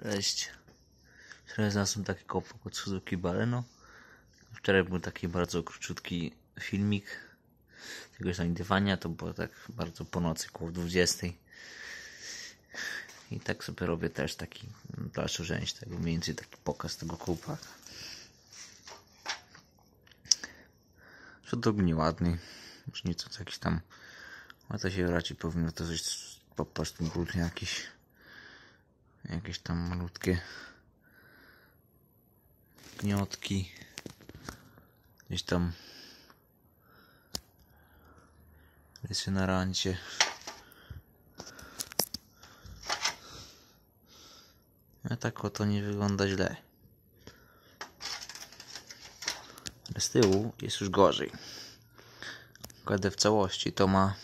Cześć. Wczoraj znalazłem taki kołpak od Suzuki Baleno. Wczoraj był taki bardzo króciutki filmik tego znajdywania. To było tak bardzo po nocy, koło 20. I tak sobie robię też taki dalszą część tego, mniej więcej taki pokaz tego kołpaka. Środek nieładny. Już nieco jakiś tam, a to się raczej powinno to coś po prostu brudnie jakieś tam malutkie gniotki, gdzieś tam rysy na rancie. A tak oto nie wygląda źle. Ale z tyłu jest już gorzej. Kładę w całości, to ma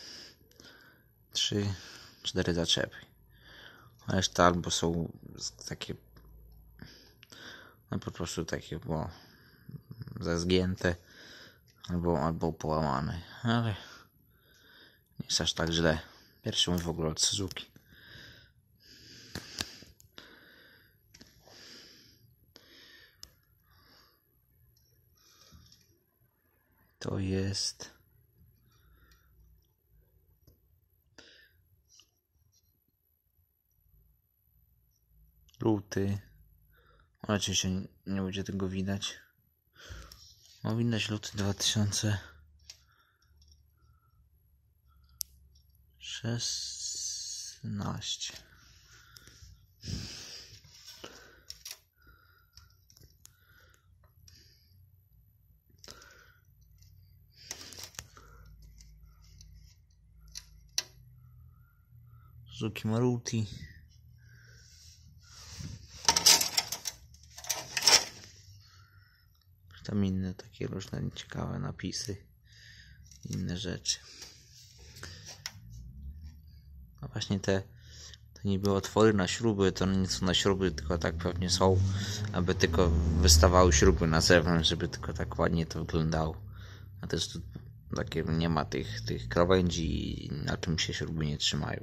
3-4 zaczepy. A reszta albo są takie, no po prostu takie, bo zazgięte, albo połamane. Ale nie jest aż tak źle. Pierwszy mój w ogóle od Suzuki. To jest luty. Oczywiście nie będzie tego widać. No widać luty 2016. Suzuki Maruti. Tam inne takie różne ciekawe napisy, inne rzeczy. A właśnie te niby otwory na śruby, to nie są na śruby, tylko tak pewnie są, aby tylko wystawały śruby na zewnątrz, żeby tylko tak ładnie to wyglądało. A też tu takie nie ma tych krawędzi, na czym się śruby nie trzymają.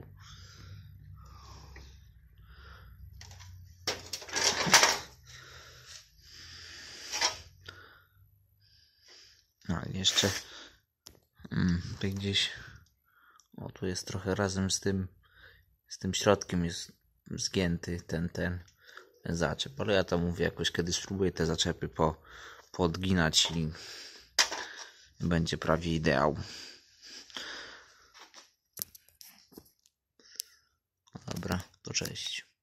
No i jeszcze tu gdzieś, o tu jest trochę razem z tym środkiem jest zgięty ten zaczep, ale ja to mówię, jakoś kiedyś spróbuję te zaczepy poodginać i będzie prawie ideał. Dobra, to cześć.